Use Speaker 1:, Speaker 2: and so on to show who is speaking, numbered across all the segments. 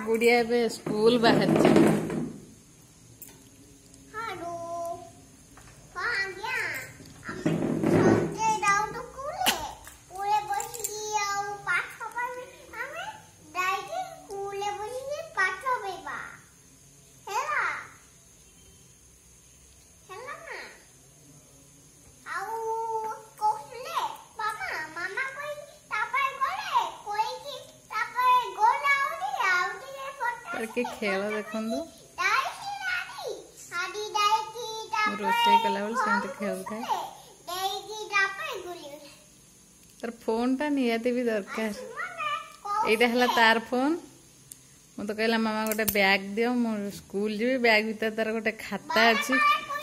Speaker 1: गुड़िया ए स्कूल बाहर के खेल देखु रोसे कला बेल खेल था तार फोन टा निहाती भी दरकार यहाँ है तार फोन मु तो कहला मामा गोटे बैग दियो मु स्कूल जी बैग भीतर तार गोटे खाता अच्छी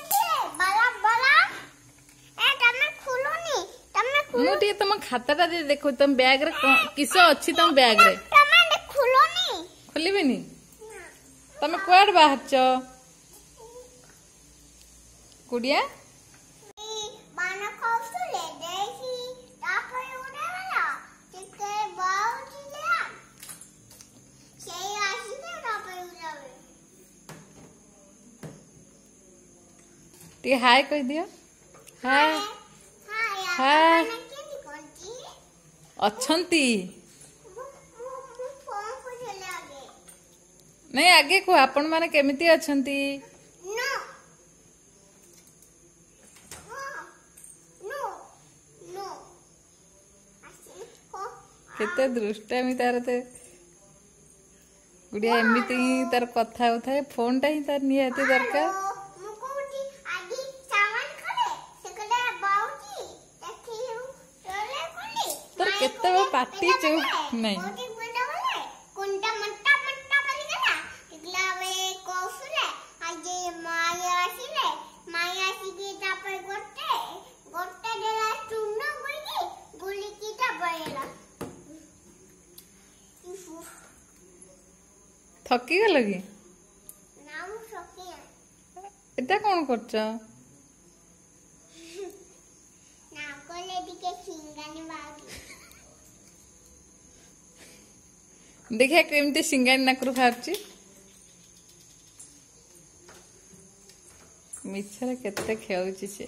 Speaker 1: मुझे तुम खाता देखो तुम बैग रे किस अच्छी तुम बैग रे खोलबी तमें कुआड बाहर गुड़िया हाय कह दियो हाय हाय अच्छंती नहीं आगे को आपण माने केमिति अछंती केते दृष्टामी तार ते गुड़िया एमिति तार कथा उठाए फोन टा ही तार निहाती दरकार तार केते पाटी चुप नहीं थकी गल कि एटा कौन कर देखिए केमती सिंगानी नाकरू बाहर मिछरे केते खेलुची से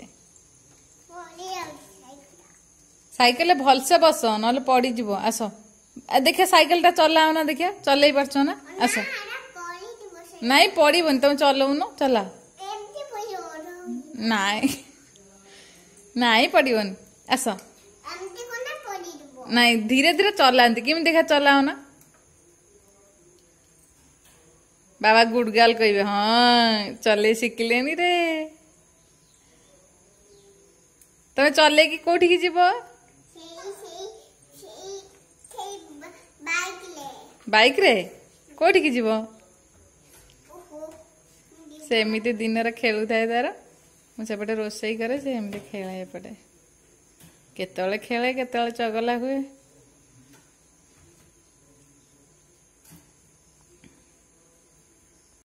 Speaker 1: साइकिल भलसे बस ना पड़ी जीव आस देखिए साइकिल टा चलाओ ना देखिए चल पारछ ना आस नहीं पड़बन तुम चलाऊ न चला नाई नाई पड़बन आस नहीं धीरे धीरे चलाती किमी देखा चलाओ ना बाबा गुड गर्ल कहे हाँ चले शिखले रे तुम चले कि कोठी की जीव बाइक रे कोठी की जीव से एमती दिन खेलु थाए तार मुझे रोसई करे से एमती खेले एपटे केतले खेले केतले चगला हुए।